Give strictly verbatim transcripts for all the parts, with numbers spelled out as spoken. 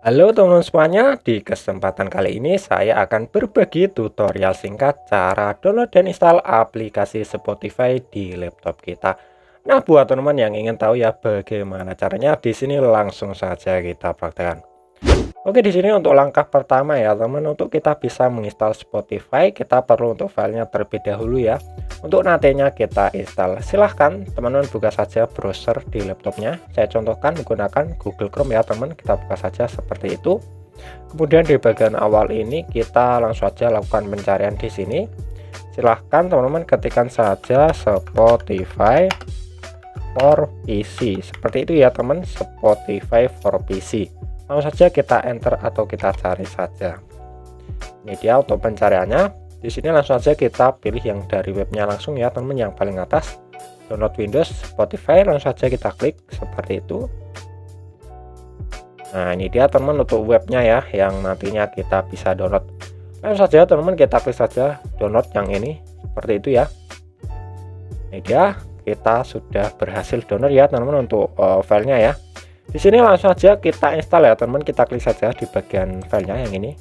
Halo teman-teman semuanya, di kesempatan kali ini saya akan berbagi tutorial singkat cara download dan install aplikasi Spotify di laptop kita. Nah, buat teman-teman yang ingin tahu ya bagaimana caranya, di sini langsung saja kita praktekkan. Oke, di sini untuk langkah pertama ya teman, untuk kita bisa menginstal Spotify, kita perlu untuk filenya terlebih dahulu ya. Untuk nantinya kita install, silahkan teman-teman buka saja browser di laptopnya. Saya contohkan menggunakan Google Chrome ya teman, kita buka saja seperti itu. Kemudian di bagian awal ini kita langsung saja lakukan pencarian di sini. Silahkan teman-teman ketikkan saja Spotify for P C, seperti itu ya teman, Spotify for P C. Langsung saja kita enter atau kita cari saja. Ini dia untuk pencariannya. Di sini langsung saja kita pilih yang dari webnya langsung ya teman, yang paling atas, download Windows Spotify. Langsung saja kita klik seperti itu. Nah, ini dia teman untuk webnya ya, yang nantinya kita bisa download. Langsung saja teman kita klik saja download yang ini, seperti itu ya. Ini dia, kita sudah berhasil download ya teman-teman untuk uh, filenya ya. Di sini langsung saja kita install ya teman, kita klik saja di bagian filenya yang ini.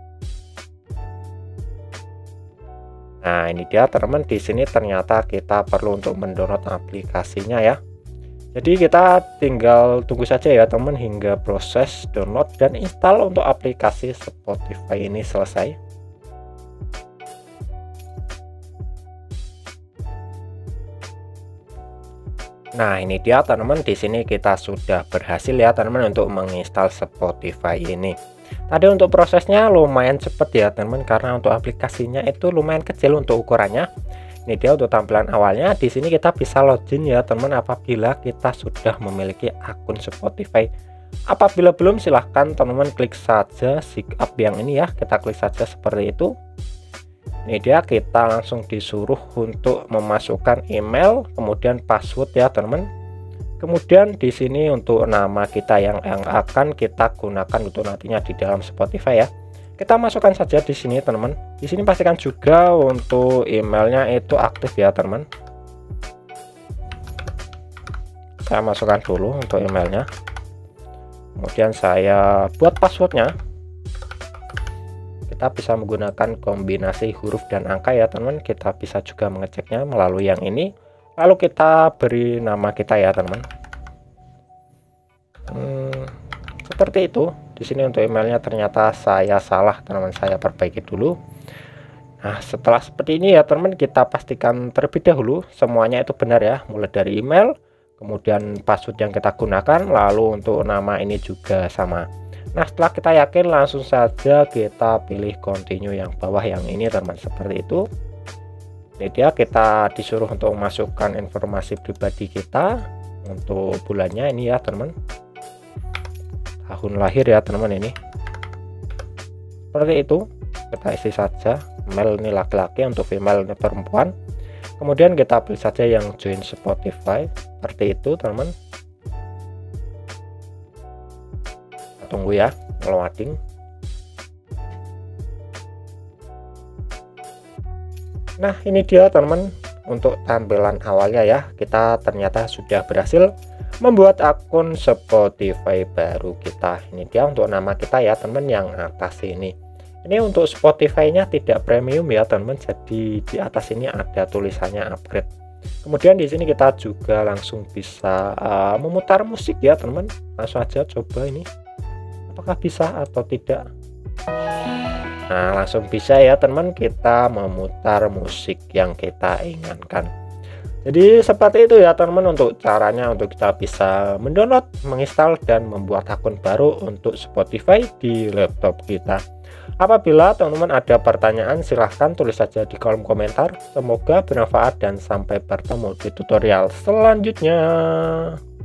Nah, ini dia teman, di sini ternyata kita perlu untuk mendownload aplikasinya ya. Jadi kita tinggal tunggu saja ya teman hingga proses download dan install untuk aplikasi Spotify ini selesai. Nah, ini dia teman-teman, di sini kita sudah berhasil ya teman-teman untuk menginstal Spotify ini. Tadi untuk prosesnya lumayan cepat ya teman-teman, karena untuk aplikasinya itu lumayan kecil untuk ukurannya. Ini dia untuk tampilan awalnya. Di sini kita bisa login ya teman apabila kita sudah memiliki akun Spotify. Apabila belum, silahkan teman-teman klik saja sign up yang ini ya, kita klik saja seperti itu. Ini dia, kita langsung disuruh untuk memasukkan email, kemudian password ya teman. Kemudian di sini untuk nama kita yang, yang akan kita gunakan untuk nantinya di dalam Spotify ya. Kita masukkan saja di sini teman. Di sini pastikan juga untuk emailnya itu aktif ya teman. Saya masukkan dulu untuk emailnya. Kemudian saya buat passwordnya. Kita bisa menggunakan kombinasi huruf dan angka ya teman. Kita bisa juga mengeceknya melalui yang ini. Lalu kita beri nama kita ya teman. Hmm, seperti itu. Di sini untuk emailnya ternyata saya salah teman, saya perbaiki dulu. Nah, setelah seperti ini ya teman, kita pastikan terlebih dahulu semuanya itu benar ya, mulai dari email, kemudian password yang kita gunakan, lalu untuk nama ini juga sama. Nah, setelah kita yakin, langsung saja kita pilih continue yang bawah yang ini teman, seperti itu. Ini dia, kita disuruh untuk memasukkan informasi pribadi kita untuk bulannya ini ya teman, tahun lahir ya teman ini, seperti itu. Kita isi saja, male ini laki-laki, untuk female ini perempuan. Kemudian kita pilih saja yang join Spotify, seperti itu teman. Tunggu ya loading. Nah, ini dia teman untuk tampilan awalnya ya. Kita ternyata sudah berhasil membuat akun Spotify baru kita. Ini dia untuk nama kita ya teman yang atas ini. Ini untuk Spotify-nya tidak premium ya teman, jadi di atas ini ada tulisannya upgrade. Kemudian di sini kita juga langsung bisa uh, memutar musik ya teman. Langsung aja coba ini, apakah bisa atau tidak. Nah, langsung bisa ya teman, kita memutar musik yang kita inginkan. Jadi seperti itu ya teman untuk caranya untuk kita bisa mendownload, menginstal dan membuat akun baru untuk Spotify di laptop kita. Apabila teman-teman ada pertanyaan, silahkan tulis saja di kolom komentar. Semoga bermanfaat dan sampai bertemu di tutorial selanjutnya.